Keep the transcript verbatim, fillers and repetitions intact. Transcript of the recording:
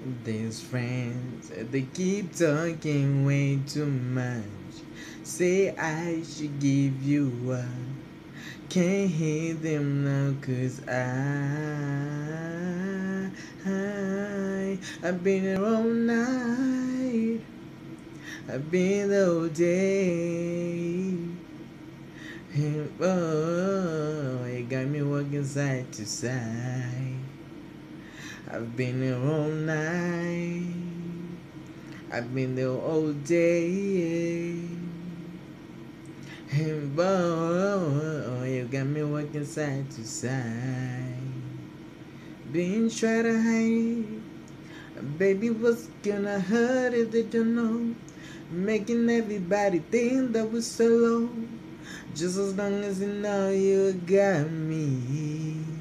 These friends, they keep talking way too much. Say I should give you up. Can't hear them now, cause I, I, I've been here all night. I've been the whole day. And oh, you got me walking side to side. I've been here all night. I've been there all day. And oh, you got me walking side to side. Been trying to hide. Baby, what's gonna hurt if they don't know? Making everybody think that we're so low. Just as long as you know you got me.